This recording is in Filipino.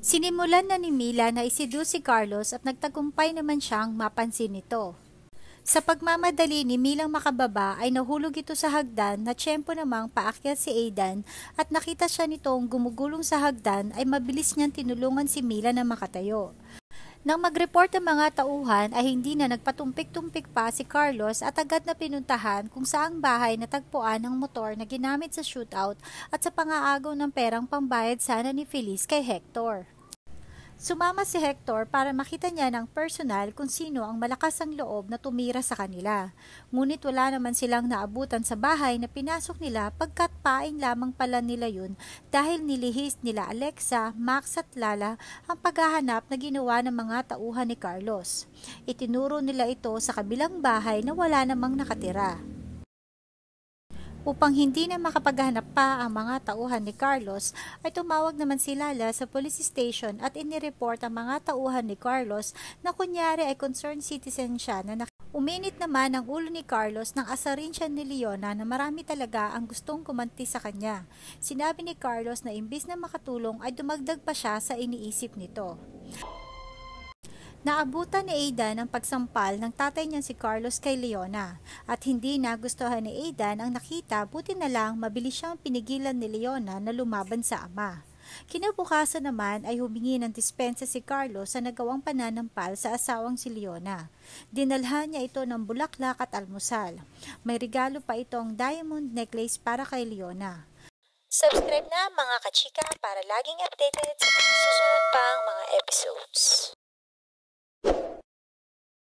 Sinimulan na ni Mila na iseduce si Carlos at nagtagumpay naman siyang mapansin nito. Sa pagmamadali ni Milang makababa ay nahulog ito sa hagdan na tiyempo namang paakyat si Aidan at nakita siya nitong gumugulong sa hagdan ay mabilis niyang tinulungan si Mila na makatayo. Nang mag-report ang mga tauhan ay hindi na nagpatumpik-tumpik pa si Carlos at agad na pinuntahan kung saang bahay natagpuan ang motor na ginamit sa shootout at sa pangaagaw ng perang pambayad sana ni Feliz kay Hector. Sumama si Hector para makita niya ng personal kung sino ang malakas ang loob na tumira sa kanila. Ngunit wala naman silang naabutan sa bahay na pinasok nila pagkat paing lamang pala nila yun dahil nilihis nila Alexa, Max at Lala ang paghahanap na ginawa ng mga tauhan ni Carlos. Itinuro nila ito sa kabilang bahay na wala namang nakatira. Upang hindi na makapaghanap pa ang mga tauhan ni Carlos, ay tumawag naman si Lala sa police station at inireport ang mga tauhan ni Carlos na kunyari ay concerned citizen siya na uminit naman ang ulo ni Carlos nang asarin siya ni Leona na marami talaga ang gustong kumanti sa kanya. Sinabi ni Carlos na imbis na makatulong ay dumagdag pa siya sa iniisip nito. Naabutan ni Aidan ang pagsampal ng tatay niya si Carlos kay Leona at hindi nagustuhan ni Aidan ang nakita, buti na lang mabilis siyang pinigilan ni Leona na lumaban sa ama. Kinabukasan naman ay humingi ng dispensa si Carlos sa nagawang pananampal sa asawang si Leona. Dinalhan niya ito ng bulaklak at almusal. May regalo pa itong diamond necklace para kay Leona. Subscribe na mga kachika para laging updated sa mga susunod pang mga episodes.